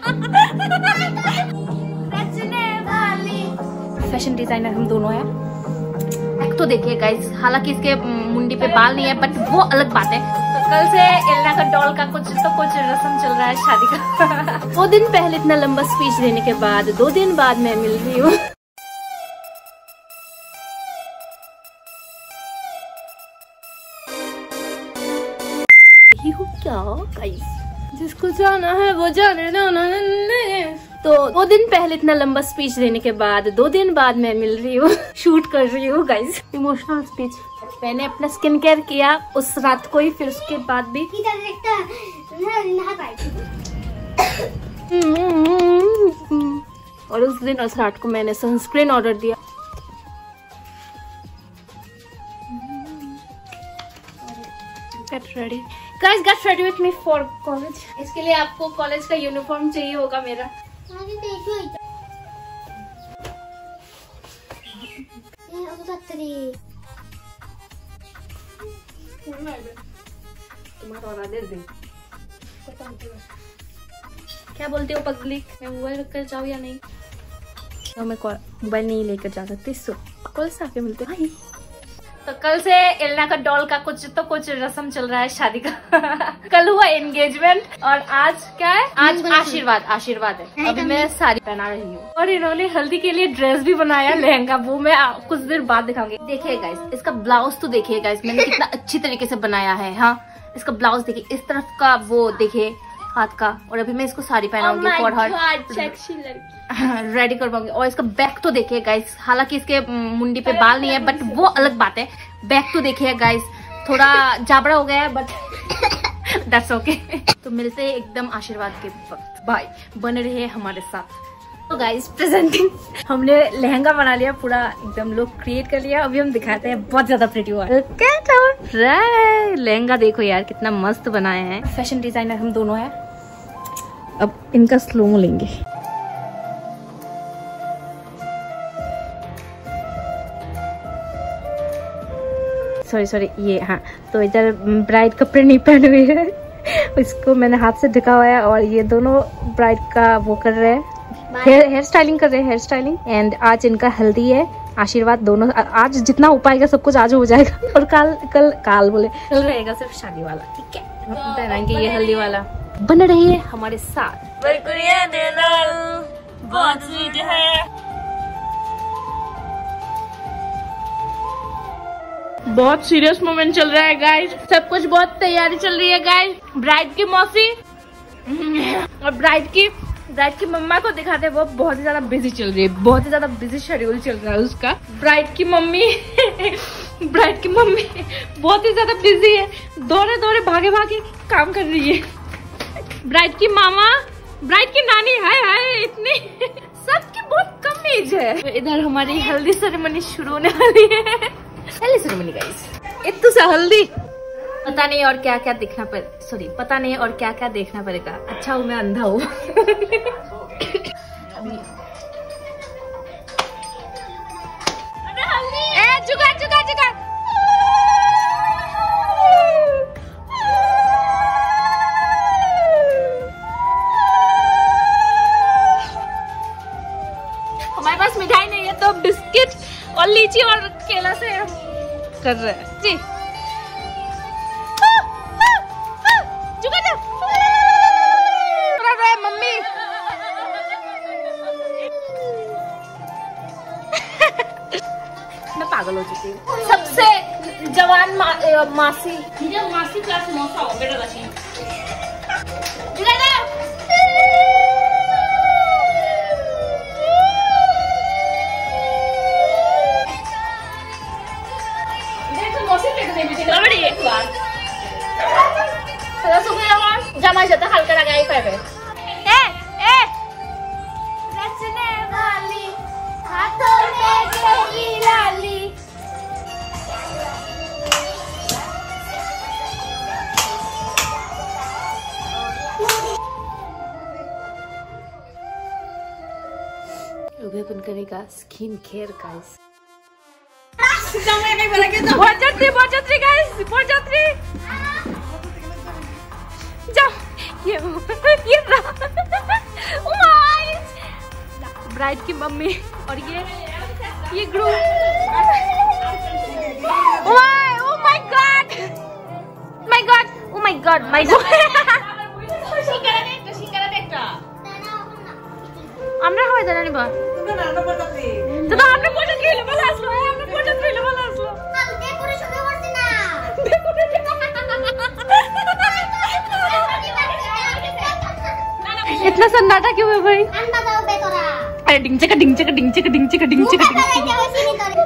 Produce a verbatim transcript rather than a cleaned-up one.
Fashion designer हम दोनों हैं। एक तो देखिए गाइस, हालांकि इसके मुंडी पे बाल नहीं है बट वो अलग बात है। तो कल से एलना का डॉल का कुछ तो कुछ रस्म चल रहा है शादी का। दो दिन पहले इतना लंबा स्पीच देने के बाद दो दिन बाद मैं मिल रही हूँ। क्या गाइस, जिसको जाना है वो जाने ना ना ना। तो दो दिन पहले इतना लंबा स्पीच देने के बाद दो दिन बाद मैं मिल रही हूँ, शूट कर रही हूँ गाइस, इमोशनल स्पीच। मैंने अपना स्किन केयर किया उस रात को ही, फिर उसके बाद भी और उस दिन उस रात को मैंने सनस्क्रीन ऑर्डर दिया। Get ready. Guys, get ready with me for college. इसके लिए आपको कॉलेज का यूनिफॉर्म चाहिए होगा मेरा। तुम्हारा ऑर्डर दे दे। क्या बोलते हो पब्लिक, मैं मोबाइल रखकर जाऊँ या नहीं? तो मैं मोबाइल नहीं लेकर जा सकती, सो कॉलेज से आके मिलते हैं। तो कल से एलना का डॉल का कुछ तो कुछ रस्म चल रहा है शादी का। कल हुआ एंगेजमेंट और आज क्या है? आज आशीर्वाद आशीर्वाद है। अभी मैं साड़ी पहना रही हूँ और इन्होंने हल्दी के लिए ड्रेस भी बनाया, लहंगा, वो मैं कुछ देर बाद दिखाऊंगी। देखिए गाइस, इसका ब्लाउज तो देखिए गाइस, मैंने कितना अच्छी तरीके से बनाया है। हाँ, इसका ब्लाउज देखिए, इस तरफ का वो देखिए हाथ का, और अभी मैं इसको साड़ी पहनाऊंगी फॉर हर, रेडी करवाऊंगी। और इसका बैक तो देखिए गाइस, हालांकि इसके मुंडी पे बाल नहीं है बट वो अलग बात है। बैक तो देखिए गाइस, थोड़ा जाबड़ा हो गया है बट दैट्स ओके। तो मिलते हैं एकदम आशीर्वाद के वक्त। बाय, बने रहिए हमारे साथ। तो गाइस, प्रेजेंटिंग हमने लहंगा बना लिया, पूरा एकदम लुक क्रिएट कर लिया। अभी हम दिखाते हैं, बहुत ज्यादा प्रिटी हुआ है। लहंगा देखो यार कितना मस्त बनाए हैं। फैशन डिजाइनर हम दोनों हैं। अब इनका स्लोमो लेंगे। सॉरी सॉरी ये, हाँ, तो इधर ब्राइड कपड़े नहीं पहने हुए हैं, इसको मैंने हाथ से ढका हुआ है। और ये दोनों ब्राइड का वो कर रहे हैं, हेयर हेयर स्टाइलिंग कर रहे हैं, हेयर स्टाइलिंग। एंड आज इनका हल्दी है, आशीर्वाद दोनों। आज जितना हो पाएगा सब कुछ आज हो जाएगा। और कल कल काल बोले कल रहेगा सिर्फ शादी वाला, ठीक है? हम पहनाएंगे ये हल्दी वाला। बने रहिए हमारे साथ। बहुत है, बहुत सीरियस मोमेंट चल रहा है गाइस, सब कुछ बहुत तैयारी चल रही है गाइस। ब्राइड की मौसी और ब्राइड की ब्राइड की मम्मा को दिखाते हैं, वो बहुत ही ज्यादा बिजी चल रही है, बहुत ही ज्यादा बिजी शेड्यूल चल रहा है उसका। ब्राइड की मम्मी ब्राइड की मम्मी बहुत ही ज्यादा बिजी है, दौड़े दौड़े भागे भागे काम कर रही है। ब्राइड की मामा, ब्राइड की नानी, हाय हाय, इतनी सबकी बहुत कम एज है। तो इधर हमारी हल्दी सेरेमनी शुरू होने वाली है। हल्दी सेरेमनी गाइस, इतनी सा हल्दी, पता नहीं और क्या क्या दिखना पड़े, सॉरी पता नहीं और क्या क्या देखना पड़ेगा। अच्छा हूँ मैं अंधा हूँ। जुगाड़ जुगाड़ जुगाड़। हमारे पास मिठाई नहीं है तो बिस्किट और लीची और केला से हम कर रहे हैं जी। मम्मी मैं पागल हो चुकी हूँ। सबसे जवान मा, ए, मासी मासी क्लास मौसा हो बेटा बची। जमा जाता हल्का लगा ही पे। ए ए रचने वाली हाथों में तेरी लाली। अपन करेगा स्किन केयर गाइस। बहुत जल्दी बहुत जल्दी गाइस, बहुत जल्दी जाओ। ये ये ब्राइड की मम्मी और ये ये groom. Oh my god my god oh my god my god আমরা হয় জানা নিবা তোমরা না পড়তা কি তো আমরা পড়তে গেলে ভালো আসলো আমরা পড়তে গেলে ভালো আসলো আমি ডেকোরেশন করতে না इतना सन्नाटा क्यों है भाई? अरे डिंग चका डिंग चका डिंग चका डिंग चका डिंग चका डिंग चका